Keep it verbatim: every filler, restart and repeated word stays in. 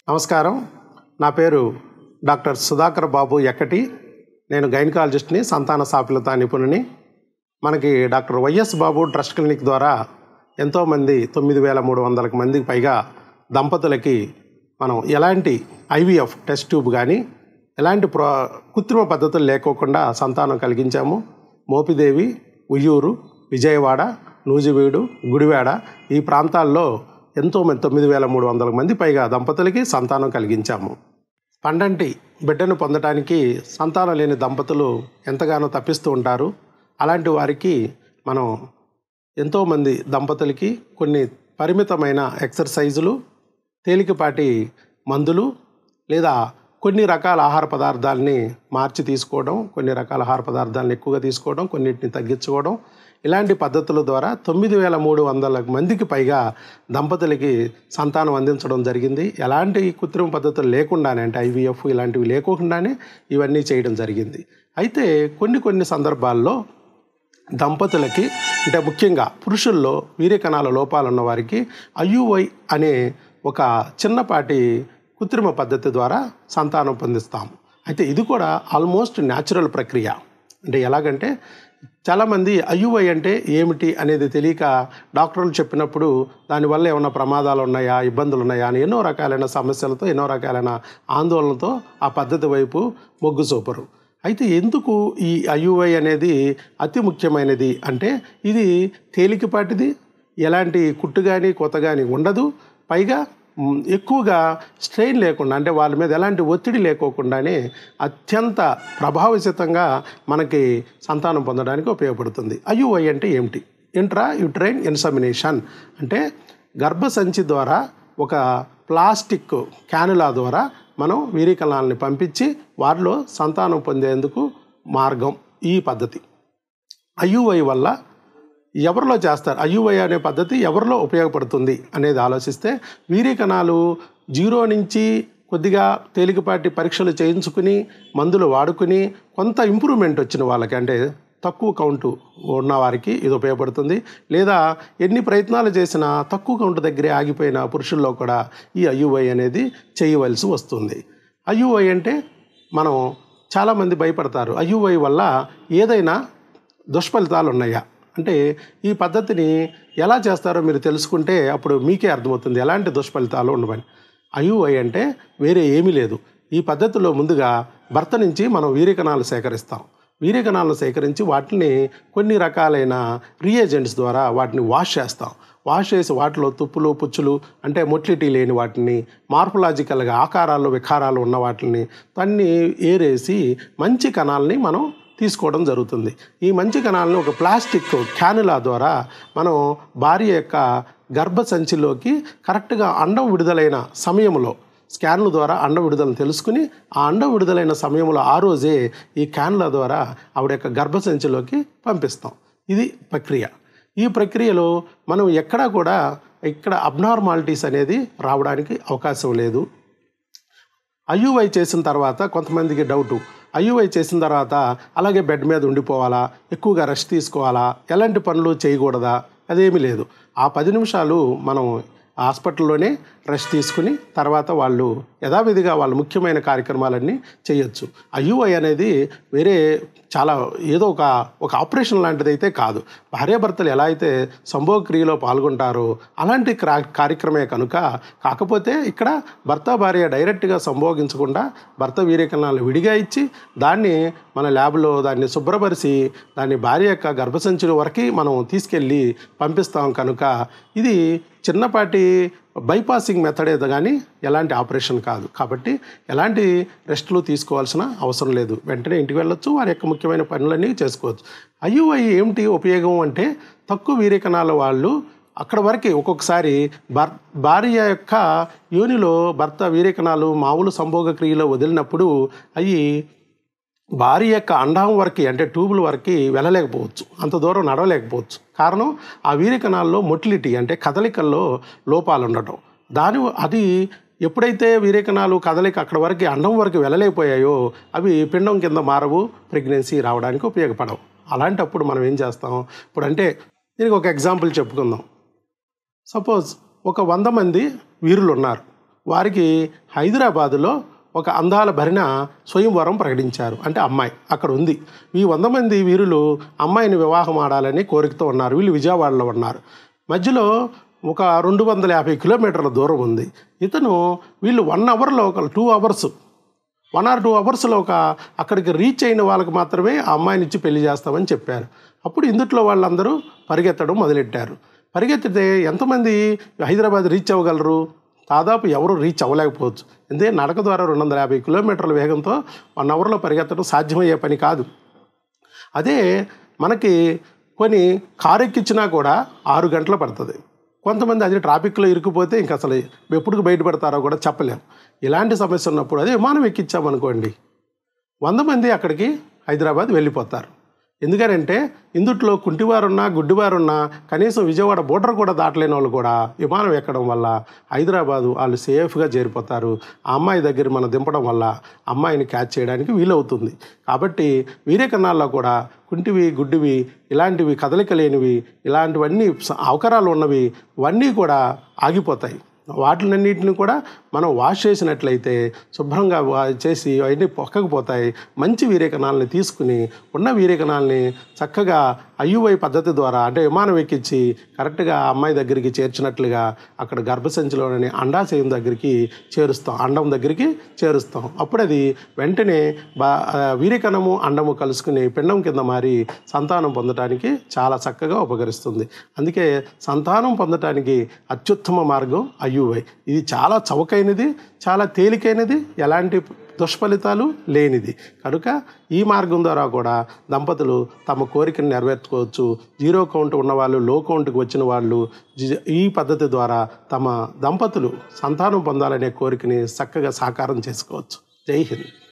నమస్కారం. నా పేరు డాక్టర్ సుధాకర్ బాబు ఎక్కటి. నేను గైనకాలజిస్ట్ని, సంతాన సాఫల్యత నిపుణుని. మనకి doctor Y S Babu trust clinic ద్వారా ఎంతోమంది తొమ్మిది వేల మూడు వందలకు మందికి పైగా దంపతులకి మనం ఎలాంటి ఐవీఎఫ్ టెస్ట్ ట్యూబ్ కానీ ఎలాంటి ప్రో కృత్రిమ పద్ధతులు లేకోకుండా సంతానం కలిగించాము. మోపిదేవి, ఉయ్యూరు, విజయవాడ, నూజివీడు, గుడివాడ ఈ ప్రాంతాల్లో ఎంతోమంది తొమ్మిది వేల మూడు వందల మంది పైగా దంపతులకి సంతానం కలిగించాము. పండంటి బిడ్డను పొందడానికి సంతానం లేని దంపతులు ఎంతగానో తప్పిస్తూ ఉంటారు. అలాంటి వారికి మనం ఎంతోమంది దంపతులకి కొన్ని పరిమితమైన ఎక్సర్సైజులు, తేలికపాటి మందులు లేదా కొన్ని రకాల ఆహార పదార్థాలని మార్చి తీసుకోవడం, కొన్ని రకాల ఆహార పదార్థాలను ఎక్కువగా తీసుకోవడం, కొన్నిటిని తగ్గించుకోవడం, ఇలాంటి పద్ధతుల ద్వారా తొమ్మిది వేల మూడు వందల మందికి పైగా దంపతులకి సంతానం అందించడం జరిగింది. ఎలాంటి కృత్రిమ పద్ధతులు లేకుండానే, అంటే ఐవీఎఫ్ ఇలాంటివి లేకుండానే ఇవన్నీ చేయడం జరిగింది. అయితే కొన్ని కొన్ని సందర్భాల్లో దంపతులకి, అంటే ముఖ్యంగా పురుషుల్లో వీర్యకణాల లోపాలు ఉన్న వారికి ఐయుఐ అనే ఒక చిన్నపాటి కృత్రిమ పద్ధతి ద్వారా సంతానం పొందిస్తాము. అయితే ఇది కూడా ఆల్మోస్ట్ న్యాచురల్ ప్రక్రియ. అంటే ఎలాగంటే చాలామంది ఐయుఐ అంటే ఏమిటి అనేది తెలియక డాక్టర్లు చెప్పినప్పుడు దానివల్ల ఏమైనా ప్రమాదాలు ఉన్నాయా, ఇబ్బందులు ఉన్నాయా అని ఎన్నో రకాలైన సమస్యలతో, ఎన్నో రకాలైన ఆందోళనలతో ఆ పద్ధతి వైపు మొగ్గు చూపరు. అయితే ఎందుకు ఈ ఐయుఐ అనేది అతి ముఖ్యమైనది అంటే ఇది తేలికపాటిది, ఎలాంటి కుట్టు కానీ కొత్త కానీ ఉండదు, పైగా ఎక్కువగా స్ట్రెయిన్ లేకుండా, అంటే వాళ్ళ మీద ఎలాంటి ఒత్తిడి లేకోకుండానే అత్యంత ప్రభావశీతంగా మనకి సంతానం పొందడానికి ఉపయోగపడుతుంది. ఐయుఐ అంటే ఏమిటి? ఇంట్రా యూట్రైన్ ఇన్సెమినేషన్ అంటే గర్భసంచి ద్వారా ఒక ప్లాస్టిక్ క్యానులా ద్వారా మనం వీర్యకణాలని పంపించి వారిలో సంతానం పొందేందుకు మార్గం ఈ పద్ధతి. ఐయుఐ వల్ల ఎవరిలో చేస్తారు, ఐయుఐ అనే పద్ధతి ఎవరిలో ఉపయోగపడుతుంది అనేది ఆలోచిస్తే, వీర్యకణాలు జీరో నుంచి కొద్దిగా తేలికపాటి పరీక్షలు చేయించుకుని మందులు వాడుకుని కొంత ఇంప్రూవ్మెంట్ వచ్చిన వాళ్ళకి, అంటే తక్కువ కౌంటు ఉన్న వారికి ఇది ఉపయోగపడుతుంది. లేదా ఎన్ని ప్రయత్నాలు చేసినా తక్కువ కౌంటు దగ్గరే ఆగిపోయిన పురుషుల్లో కూడా ఈ ఐయుఐ అనేది చేయవలసి వస్తుంది. ఐయుఐ అంటే మనం చాలామంది భయపడతారు, ఐయుఐ వల్ల ఏదైనా దుష్ఫలితాలు ఉన్నాయా అంటే ఈ పద్ధతిని ఎలా చేస్తారో మీరు తెలుసుకుంటే అప్పుడు మీకే అర్థమవుతుంది ఎలాంటి దుష్ఫలితాలు ఉండవని. ఐయుఐ అంటే వేరే ఏమీ లేదు. ఈ పద్ధతిలో ముందుగా భర్త నుంచి మనం వీర్యకణాలు సేకరిస్తాం. వీర్యకణాలను సేకరించి వాటిని కొన్ని రకాలైన రియేజెంట్స్ ద్వారా వాటిని వాష్ చేస్తాం. వాష్ చేసి వాటిలో తుప్పులు, పుచ్చులు, అంటే మొటిలిటీ లేని వాటిని, మార్ఫలాజికల్గా ఆకారాలు వికారాలు ఉన్న వాటిని అన్నీ ఏరేసి మంచి కణాలని మనం తీసుకోవడం జరుగుతుంది. ఈ మంచి కణాలను ఒక ప్లాస్టిక్ క్యానులా ద్వారా మనం భార్య యొక్క గర్భసంచిలోకి కరెక్ట్గా అండం విడుదలైన సమయంలో స్కాన్ల ద్వారా అండం విడుదలను తెలుసుకుని ఆ అండం విడుదలైన సమయంలో ఆ రోజే ఈ క్యానులా ద్వారా ఆవిడ యొక్క గర్భసంచిలోకి పంపిస్తాం. ఇది ప్రక్రియ. ఈ ప్రక్రియలో మనం ఎక్కడా కూడా ఇక్కడ అబ్నార్మాలిటీస్ అనేది రావడానికి అవకాశం లేదు. ఐయుఐ చేసిన తర్వాత కొంతమందికి డౌటు, ఐయుఐ చేసిన తర్వాత అలాగే బెడ్ మీద ఉండిపోవాలా, ఎక్కువగా రెస్ట్ తీసుకోవాలా, ఎలాంటి పనులు చేయకూడదా? అదేమీ లేదు. ఆ పది నిమిషాలు మనం హాస్పిటల్లోనే రెస్ట్ తీసుకుని తర్వాత వాళ్ళు యథావిధిగా వాళ్ళ ముఖ్యమైన కార్యక్రమాలన్నీ చేయొచ్చు. ఐయుఐ అనేది వేరే చాలా ఏదో ఒక ఒక ఆపరేషన్ లాంటిది అయితే కాదు. భార్యాభర్తలు ఎలా అయితే సంభోగక్రియలో పాల్గొంటారో అలాంటి కార్యక్రమే కనుక, కాకపోతే ఇక్కడ భర్త భార్య డైరెక్ట్గా సంభోగించకుండా భర్త వీర్యకణాలను విడిగా ఇచ్చి దాన్ని మన ల్యాబ్లో దాన్ని శుభ్రపరిచి దాన్ని భార్య యొక్క గర్భసంచుల వరకు మనం తీసుకెళ్ళి పంపిస్తాం కనుక ఇది చిన్నపాటి బైపాసింగ్ మెథడే కానీ ఎలాంటి ఆపరేషన్ కాదు. కాబట్టి ఎలాంటి రెస్టులు తీసుకోవాల్సిన అవసరం లేదు. వెంటనే ఇంటికి వెళ్ళొచ్చు, వారి యొక్క ముఖ్యమైన పనులన్నీ చేసుకోవచ్చు. ఐయుఐ ఏమిటి ఉపయోగం అంటే తక్కువ వీర్యకణాల వాళ్ళు అక్కడ వరకు ఒక్కొక్కసారి భర్ భార్య యొక్క యోనిలో భర్త వీర్యకణాలు మామూలు సంభోగ క్రియలో వదిలినప్పుడు అవి భార్య యొక్క అండం వరకు, అంటే ట్యూబుల వరకు వెళ్ళలేకపోవచ్చు, అంత దూరం నడవలేకపోవచ్చు. కారణం ఆ వీర్యకణాల్లో మొటిలిటీ, అంటే కదలికల్లో లోపాలు ఉండటం. దాని అది ఎప్పుడైతే వీర్యకణాలు కదలిక అక్కడ వరకు అండం వరకు వెళ్ళలేకపోయాయో అవి పిండం కింద మారవు, ప్రెగ్నెన్సీ రావడానికి ఉపయోగపడవు. అలాంటప్పుడు మనం ఏం చేస్తాం? ఇప్పుడు అంటే దీనికి ఒక ఎగ్జాంపుల్ చెప్పుకుందాం. సపోజ్ ఒక వంద మంది వీరులు ఉన్నారు. వారికి హైదరాబాదులో ఒక అందాల భరిన స్వయంవరం ప్రకటించారు. అంటే అమ్మాయి అక్కడ ఉంది. ఈ వంద మంది వీరులు అమ్మాయిని వివాహం ఆడాలని కోరికతో ఉన్నారు. వీళ్ళు విజయవాడలో ఉన్నారు. మధ్యలో ఒక రెండు వందల యాభై కిలోమీటర్ల దూరం ఉంది. ఇతను వీళ్ళు వన్ అవర్లో ఒక two hours one or two అవర్స్లో ఒక అక్కడికి రీచ్ అయిన వాళ్ళకి మాత్రమే ఆ అమ్మాయిని ఇచ్చి పెళ్లి చేస్తామని చెప్పారు. అప్పుడు ఇందుట్లో వాళ్ళందరూ పరిగెత్తడం మొదలెట్టారు. పరిగెత్తితే ఎంతమంది హైదరాబాద్ రీచ్ అవ్వగలరు? దాదాపు ఎవరు రీచ్ అవ్వలేకపోవచ్చు. ఎందుకంటే నడక ద్వారా రెండు వందల యాభై కిలోమీటర్ల వేగంతో వన్ అవర్లో పరిగెత్తడం సాధ్యమయ్యే పని కాదు. అదే మనకి కొన్ని కారు ఎక్కించినా కూడా ఆరు గంటలు పడుతుంది. కొంతమంది అది ట్రాఫిక్లో ఇరుక్కుపోతే ఇంక అసలు ఎప్పుడు బయటపడతారో కూడా చెప్పలేము. ఇలాంటి సమస్య ఉన్నప్పుడు అదే విమానం ఎక్కించామనుకోండి, వంద మంది అక్కడికి హైదరాబాద్ వెళ్ళిపోతారు. ఎందుకనంటే ఇందుట్లో కుంటివారున్నా గుడ్డివారున్నా కనీసం విజయవాడ బోర్డర్ కూడా దాటలేని వాళ్ళు కూడా విమానం ఎక్కడం వల్ల హైదరాబాదు వాళ్ళు సేఫ్గా చేరిపోతారు. ఆ అమ్మాయి దగ్గర మనం దింపడం వల్ల అమ్మాయిని క్యాచ్ చేయడానికి వీలవుతుంది. కాబట్టి వీరే కన్నాల్లో కూడా కుంటివి గుడ్డివి ఇలాంటివి కదలిక లేనివి ఇలాంటివన్నీ అవకరాలు ఉన్నవి ఇవన్నీ కూడా ఆగిపోతాయి. వాటిలన్నింటిని కూడా మనం వాష్ చేసినట్లయితే శుభ్రంగా చేసి అవన్నీ పక్కకు పోతాయి. మంచి వీరేకణాలని తీసుకుని ఉన్న వీరేకణాలని చక్కగా ఐయుఐ పద్ధతి ద్వారా అంటే విమానం ఎక్కించి కరెక్ట్గా అమ్మాయి దగ్గరికి చేర్చినట్లుగా అక్కడ గర్భసంచిలోని అండాశయం దగ్గరికి చేరుస్తాం, అండం దగ్గరికి చేరుస్తాం. అప్పుడు అది వెంటనే బా వీరేకణము అండము కలుసుకుని పిండం కింద మారి సంతానం పొందడానికి చాలా చక్కగా ఉపకరిస్తుంది. అందుకే సంతానం పొందటానికి అత్యుత్తమ మార్గం ఐయుఐ. ఇది చాలా చౌకైనది, చాలా తేలికైనది, ఎలాంటి దుష్ఫలితాలు లేనిది. కనుక ఈ మార్గం ద్వారా కూడా దంపతులు తమ కోరికను నెరవేర్చుకోవచ్చు. జీరో కౌంట్ ఉన్నవాళ్ళు, లో కౌంట్కి వచ్చిన వాళ్ళు ఈ పద్ధతి ద్వారా తమ దంపతులు సంతానం పొందాలనే కోరికని చక్కగా సాకారం చేసుకోవచ్చు. జై హింద్.